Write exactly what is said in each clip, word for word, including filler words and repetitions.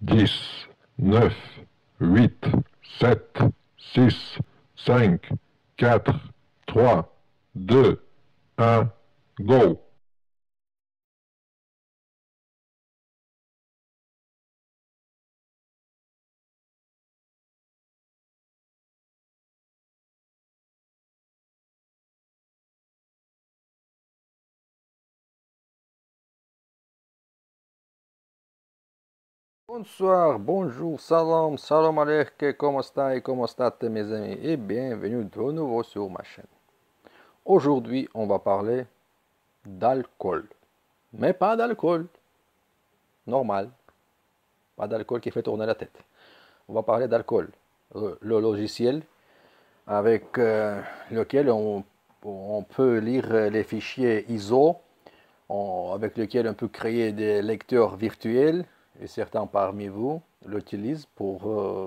dix, neuf, huit, sept, six, cinq, quatre, trois, deux, un, go! Bonsoir, bonjour, salam, salam alaikum, comment ça et comment ça mes amis et bienvenue de nouveau sur ma chaîne. Aujourd'hui, on va parler d'alcool, mais pas d'alcool normal, pas d'alcool qui fait tourner la tête. On va parler d'alcool, le, le logiciel avec euh, lequel on, on peut lire les fichiers I S O, on, avec lequel on peut créer des lecteurs virtuels. Et certains parmi vous l'utilisent pour euh,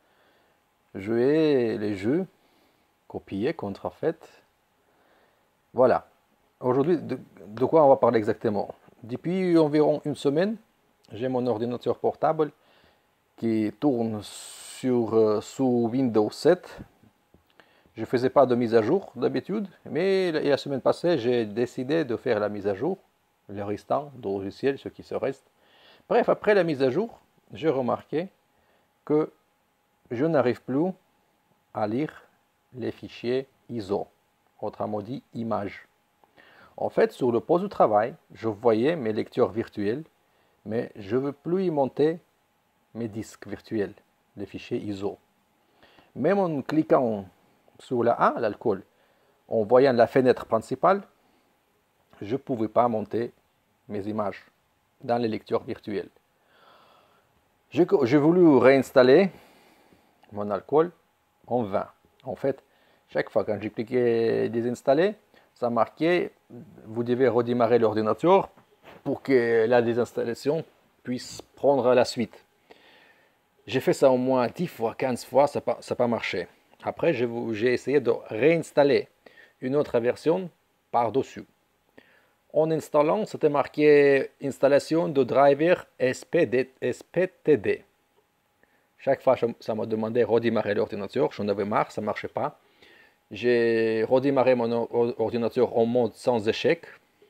jouer les jeux, copier, contrefaits. Voilà. Aujourd'hui, de, de quoi on va parler exactement? Depuis environ une semaine, j'ai mon ordinateur portable qui tourne sur, euh, sous Windows sept. Je ne faisais pas de mise à jour d'habitude, mais la, la semaine passée, j'ai décidé de faire la mise à jour, le restant du logiciel, ce qui se reste. Bref, après la mise à jour, j'ai remarqué que je n'arrive plus à lire les fichiers I S O, autrement dit images. En fait, sur le poste de travail, je voyais mes lecteurs virtuels, mais je ne veux plus y monter mes disques virtuels, les fichiers I S O. Même en cliquant sur la A, l'alcool, en voyant la fenêtre principale, je ne pouvais pas monter mes images dans les lecteurs virtuels. J'ai voulu réinstaller mon alcool en vain. En fait, chaque fois quand j'ai cliqué désinstaller, ça marquait vous devez redémarrer l'ordinateur pour que la désinstallation puisse prendre la suite. J'ai fait ça au moins dix fois, quinze fois, ça n'a pas marché. Après, j'ai essayé de réinstaller une autre version par-dessus. En installant, c'était marqué installation de driver S P T D. Chaque fois, ça m'a demandé de redémarrer l'ordinateur. J'en avais marre, ça ne marchait pas. J'ai redémarré mon ordinateur en mode sans échec.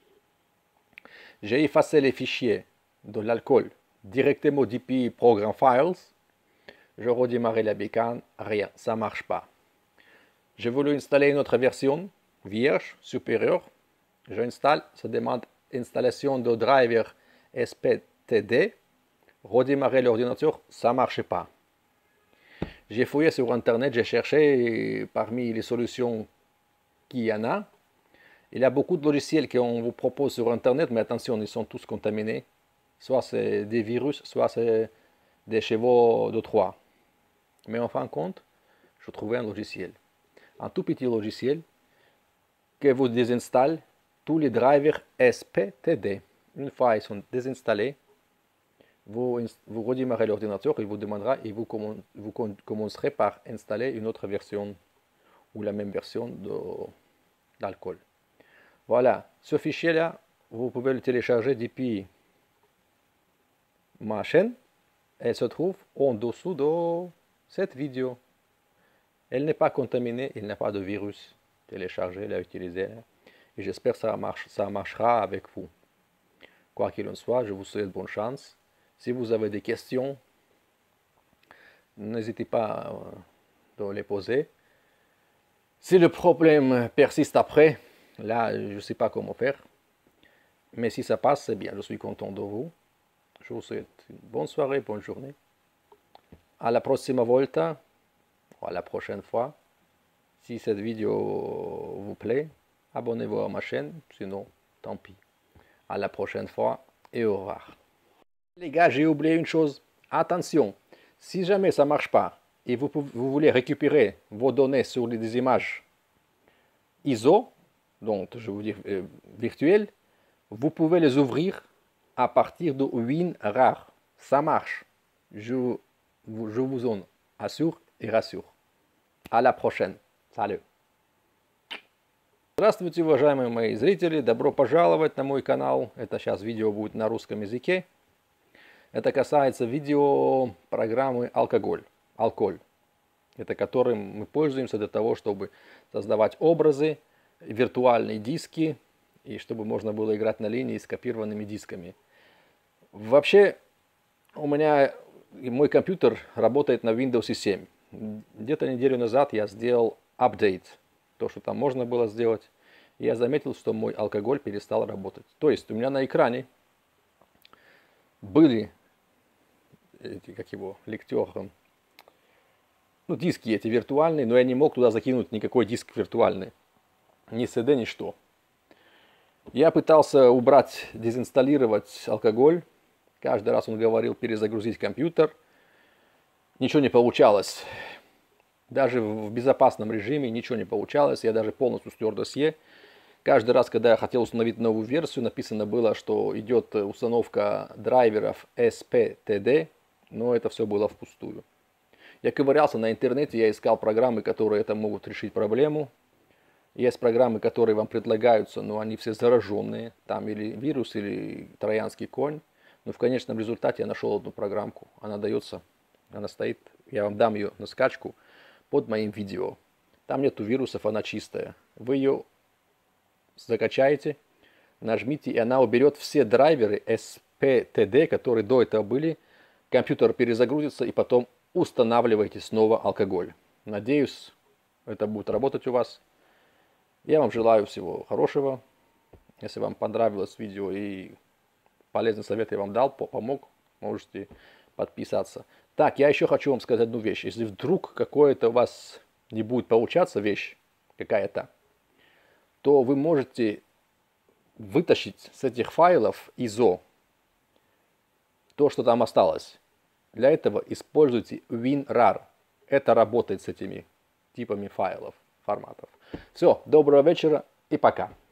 J'ai effacé les fichiers de l'alcool directement depuis Program Files. Je redémarrais la bécane, rien, ça ne marche pas. J'ai voulu installer une autre version, vierge, supérieure. J'installe, ça demande installation de driver S P T D. Redémarrer l'ordinateur, ça ne marchait pas. J'ai fouillé sur internet, j'ai cherché parmi les solutions qu'il y en a. Il y a beaucoup de logiciels qu'on vous propose sur internet, mais attention, ils sont tous contaminés. Soit c'est des virus, soit c'est des chevaux de Troie. Mais en fin de compte, je trouvais un logiciel. Un tout petit logiciel que vous désinstallez tous les drivers S P T D. Une fois ils sont désinstallés, vous, vous redémarrez l'ordinateur, il vous demandera et vous, vous commencerez par installer une autre version ou la même version d'alcool. Voilà, ce fichier-là, vous pouvez le télécharger depuis ma chaîne. Elle se trouve en dessous de cette vidéo. Elle n'est pas contaminée, il n'y a pas de virus téléchargé, à utiliser. Et j'espère que ça, marche, ça marchera avec vous. Quoi qu'il en soit, je vous souhaite bonne chance. Si vous avez des questions, n'hésitez pas à les poser. Si le problème persiste après, là, je ne sais pas comment faire. Mais si ça passe, c'est bien, je suis content de vous. Je vous souhaite une bonne soirée, bonne journée. À la prossima volta, ou à la prochaine fois. Si cette vidéo vous plaît, abonnez-vous à ma chaîne, sinon, tant pis. À la prochaine fois et au revoir. Les gars, j'ai oublié une chose. Attention, si jamais ça ne marche pas et vous, vous voulez récupérer vos données sur des images I S O, donc je veux dire euh, virtuelles, vous pouvez les ouvrir à partir de WinRAR. Ça marche. Je, je vous en assure и рассure. À la prochaine. Salut. Здравствуйте, уважаемые мои зрители. Добро пожаловать на мой канал. Это сейчас видео будет на русском языке. Это касается видео программы «Алкоголь», «Алколь». Это которым мы пользуемся для того, чтобы создавать образы, виртуальные диски, и чтобы можно было играть на линии с копированными дисками. Вообще, у меня мой компьютер работает на Windows семь. Где-то неделю назад я сделал апдейт, то, что там можно было сделать. И я заметил, что мой алкоголь перестал работать. То есть у меня на экране были эти, как его, лектер, ну, диски эти виртуальные, но я не мог туда закинуть никакой диск виртуальный. Ни си ди, ни что. Я пытался убрать, дезинсталлировать алкоголь. Каждый раз он говорил перезагрузить компьютер. Ничего не получалось. Даже в безопасном режиме ничего не получалось. Я даже полностью стер досье. Каждый раз, когда я хотел установить новую версию, написано было, что идет установка драйверов эс пи ти ди, но это все было впустую. Я ковырялся на интернете, я искал программы, которые это могут решить проблему. Есть программы, которые вам предлагаются, но они все зараженные. Там или вирус, или троянский конь. Но в конечном результате я нашел одну программку. Она дается, она стоит. Я вам дам ее на скачку под моим видео. Там нету вирусов, она чистая. Вы ее закачаете, нажмите, и она уберет все драйверы эс пи ти ди, которые до этого были. Компьютер перезагрузится, и потом устанавливайте снова алкоголь. Надеюсь, это будет работать у вас. Я вам желаю всего хорошего. Если вам понравилось видео и полезный совет я вам дал, помог, можете подписаться. Так, я еще хочу вам сказать одну вещь. Если вдруг какое-то у вас не будет получаться вещь какая-то, то вы можете вытащить с этих файлов айзо то, что там осталось. Для этого используйте WinRAR. Это работает с этими типами файлов, форматов. Все, доброго вечера и пока.